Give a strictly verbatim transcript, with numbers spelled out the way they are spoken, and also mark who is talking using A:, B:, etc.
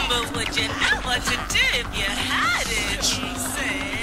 A: But would you know what to do if you had it? He said.